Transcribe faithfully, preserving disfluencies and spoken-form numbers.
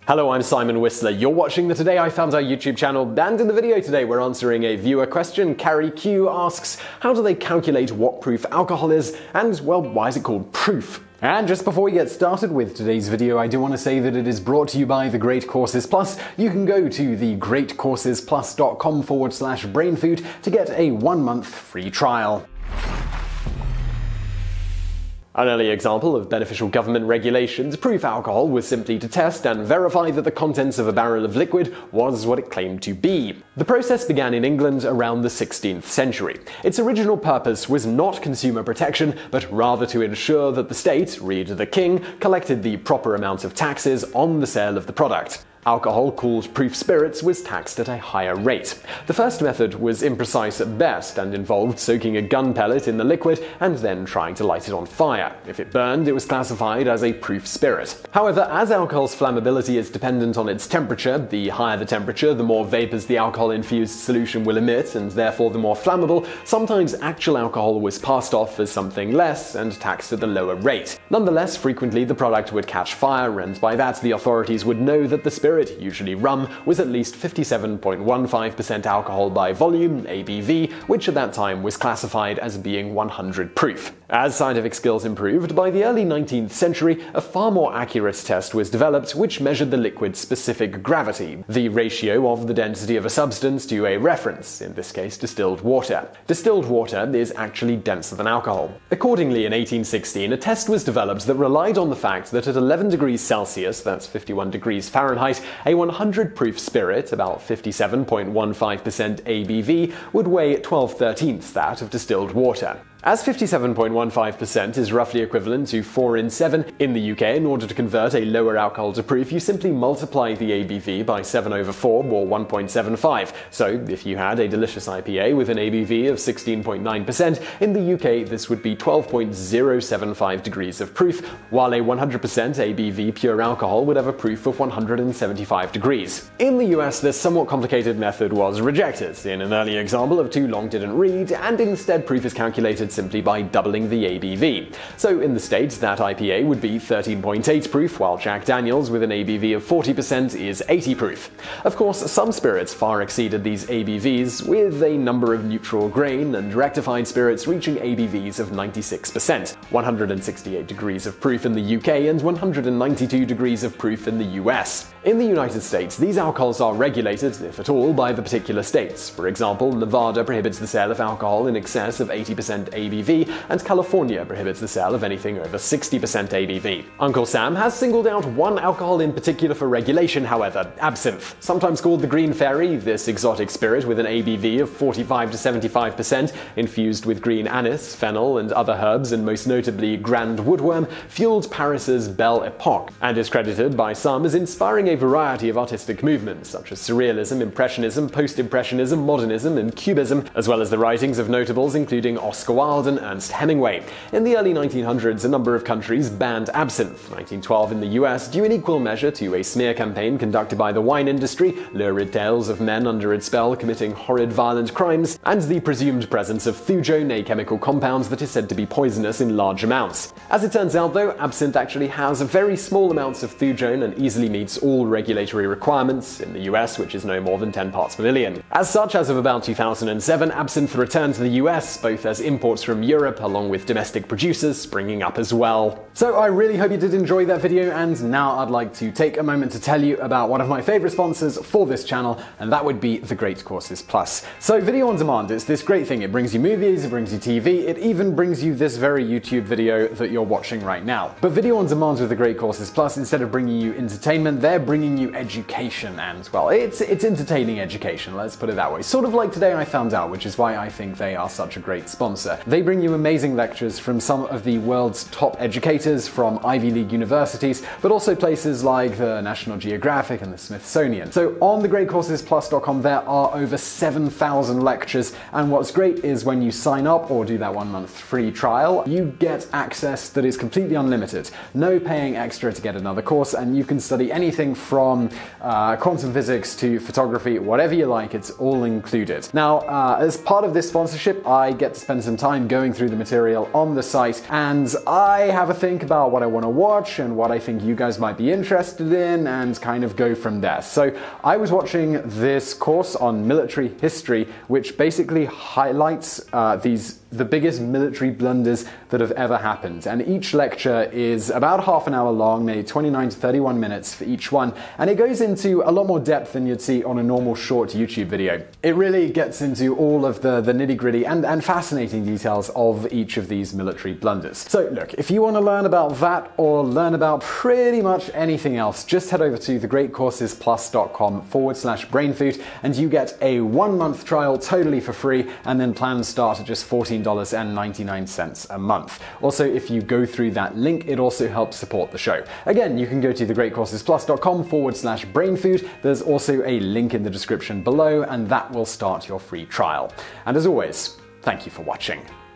Hello, I'm Simon Whistler. You're watching the Today I Found Out YouTube channel, and in the video today we're answering a viewer question. Carrie Q asks, how do they calculate what proof alcohol is, and, well, why is it called proof? And just before we get started with today's video, I do want to say that it is brought to you by The Great Courses Plus. You can go to the great courses plus dot com forward slash brainfood to get a one-month free trial. An early example of beneficial government regulations, proof alcohol, was simply to test and verify that the contents of a barrel of liquid was what it claimed to be. The process began in England around the sixteenth century. Its original purpose was not consumer protection, but rather to ensure that the state, read the king, collected the proper amount of taxes on the sale of the product. Alcohol, called proof spirits, was taxed at a higher rate. The first method was imprecise at best and involved soaking a gun pellet in the liquid and then trying to light it on fire. If it burned, it was classified as a proof spirit. However, as alcohol's flammability is dependent on its temperature, the higher the temperature, the more vapors the alcohol-infused solution will emit, and therefore the more flammable, sometimes actual alcohol was passed off as something less and taxed at a lower rate. Nonetheless, frequently the product would catch fire, and by that the authorities would know that the spirit, usually rum, was at least fifty-seven point one five percent alcohol by volume, A B V, which at that time was classified as being one hundred proof. As scientific skills improved, by the early nineteenth century, a far more accurate test was developed which measured the liquid's specific gravity, the ratio of the density of a substance to a reference, in this case distilled water. Distilled water is actually denser than alcohol. Accordingly, in eighteen sixteen, a test was developed that relied on the fact that at eleven degrees Celsius, that's fifty-one degrees Fahrenheit, a one hundred proof spirit, about fifty-seven point one five percent A B V, would weigh twelve thirteenths that of distilled water. As fifty-seven point one five percent is roughly equivalent to four in seven, in the U K, in order to convert a lower alcohol to proof, you simply multiply the A B V by seven over four, or one point seven five. So, if you had a delicious I P A with an A B V of sixteen point nine percent, in the U K this would be twelve point zero seven five degrees of proof, while a one hundred percent A B V pure alcohol would have a proof of one hundred seventy-five degrees. In the U S, this somewhat complicated method was rejected. In an early example of too long didn't read, and instead proof is calculated simply by doubling the A B V. So in the States, that I P A would be thirteen point eight proof, while Jack Daniels with an A B V of forty percent is eighty proof. Of course, some spirits far exceeded these A B Vs, with a number of neutral grain and rectified spirits reaching A B Vs of ninety-six percent, one hundred sixty-eight degrees of proof in the U K and one hundred ninety-two degrees of proof in the U S. In the United States, these alcohols are regulated, if at all, by the particular states. For example, Nevada prohibits the sale of alcohol in excess of eighty percent A B V, and California prohibits the sale of anything over sixty percent A B V. Uncle Sam has singled out one alcohol in particular for regulation, however, absinthe. Sometimes called the Green Fairy, this exotic spirit with an A B V of forty-five to seventy-five percent, infused with green anise, fennel, and other herbs, and most notably grand woodworm, fueled Paris's Belle Epoque, and is credited by some as inspiring a variety of artistic movements, such as Surrealism, Impressionism, Post-Impressionism, Modernism, and Cubism, as well as the writings of notables including Oscar Wilde and Ernest Hemingway. In the early nineteen hundreds, a number of countries banned absinthe. nineteen twelve in the U S, due in equal measure to a smear campaign conducted by the wine industry, lurid tales of men under its spell committing horrid violent crimes, and the presumed presence of thujone, a chemical compound that is said to be poisonous in large amounts. As it turns out though, absinthe actually has very small amounts of thujone and easily meets all regulatory requirements, in the U S, which is no more than ten parts per million. As such, as of about two thousand seven, absinthe returned to the U S, both as imports from Europe, along with domestic producers springing up as well. So I really hope you did enjoy that video, and now I'd like to take a moment to tell you about one of my favorite sponsors for this channel, and that would be The Great Courses Plus. So video on demand is this great thing. It brings you movies, it brings you T V, it even brings you this very YouTube video that you're watching right now. But video on demand with The Great Courses Plus, instead of bringing you entertainment, they're bringing you education, and well, it's it's entertaining education, let's put it that way. Sort of like Today I Found Out, which is why I think they are such a great sponsor. They bring you amazing lectures from some of the world's top educators from Ivy League universities, but also places like the National Geographic and the Smithsonian. So on the great courses plus dot com there are over seven thousand lectures, and what's great is when you sign up or do that one month free trial, you get access that is completely unlimited. No paying extra to get another course, and you can study anything from uh, quantum physics to photography, whatever you like, it's all included. Now, uh, as part of this sponsorship, I get to spend some time going through the material on the site, and I have a thing think about what I want to watch and what I think you guys might be interested in and kind of go from there. So I was watching this course on military history, which basically highlights uh, these the biggest military blunders that have ever happened. And each lecture is about half an hour long, maybe twenty-nine to thirty-one minutes for each one. And it goes into a lot more depth than you'd see on a normal short YouTube video. It really gets into all of the, the nitty-gritty and, and fascinating details of each of these military blunders. So look, if you want to learn about that or learn about pretty much anything else, just head over to thegreatcoursesplus.com forward slash brainfood and you get a one month trial totally for free, and then plans start at just fourteen dollars and ninety-nine cents a month. Also, if you go through that link, it also helps support the show. Again, you can go to thegreatcoursesplus.com forward slash brainfood. There's also a link in the description below, and that will start your free trial. And as always, thank you for watching.